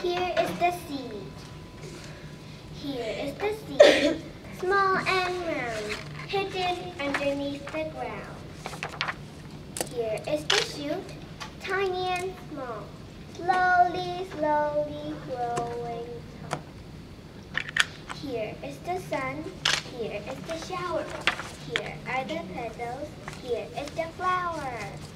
Here is the seed. Here is the seed, small and round, hidden underneath the ground. Here is the shoot, tiny and small, slowly, slowly growing tall. Here is the sun, here is the shower, here are the petals, here is the flower.